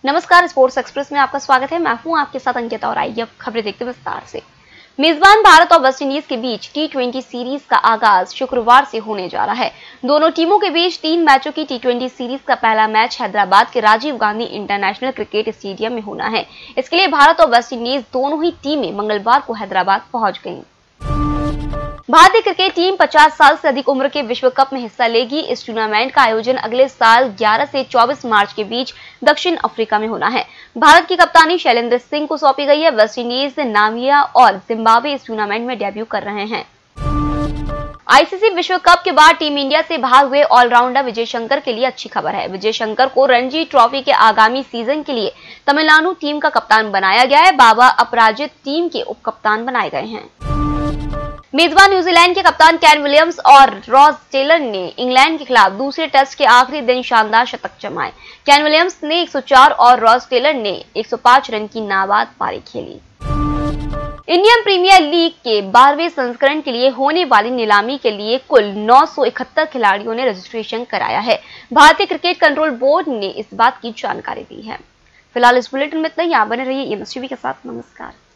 नमस्कार, sports express में आपका स्वागत है। मैं हूं आपके साथ अंकिता और आइए अब खबरें देखते विस्तार से। मेजबान भारत और वेस्टइंडीज के बीच टी20 सीरीज का आगाज शुक्रवार से होने जा रहा है। दोनों टीमों के बीच 3 मैचों की टी20 सीरीज का पहला मैच हैदराबाद के Rajiv Gandhi international cricket stadium में होना है। इसके लिए भारत और वेस्टइंडीज दोनों ही टीमें मंगलवार को हैदराबाद पहुंच गईं। भारतीय क्रिकेट टीम 50 साल से अधिक उम्र के विश्व कप में हिस्सा लेगी। इस टूर्नामेंट का आयोजन अगले साल 11 से 24 मार्च के बीच दक्षिण अफ्रीका में होना है। भारत की कप्तानी शैलेंद्र सिंह को सौंपी गई है। वेस्टइंडीज, नामिबिया और जिम्बाब्वे इस टूर्नामेंट में डेब्यू कर रहे हैं। आईसीसी विश्व कप के बाद टीम इंडिया से बाहर हुए ऑलराउंडर विजय शंकर के लिए अच्छी खबर है। विजय शंकर को रणजी ट्रॉफी के आगामी सीजन के लिए तमिलनाडु टीम का कप्तान बनाया गया है। बाबा अपराजित टीम के उप कप्तान बनाए गए हैं। मेजबान न्यूजीलैंड के कप्तान केन विलियम्स और रॉस टेलर ने इंग्लैंड के खिलाफ दूसरे टेस्ट के आखिरी दिन शानदार शतक जमाए। केन विलियम्स ने 104 और रॉस टेलर ने 105 रन की नाबाद पारी खेली। इंडियन प्रीमियर लीग के 12वें संस्करण के लिए होने वाली नीलामी के लिए कुल 971 खिलाड़ियों ने रजिस्ट्रेशन कराया है। भारतीय क्रिकेट कंट्रोल बोर्ड ने इस बात की जानकारी दी है। फिलहाल इस बुलेटिन में इतना ही। आप बने रहिए एमएस टीवी के साथ। नमस्कार।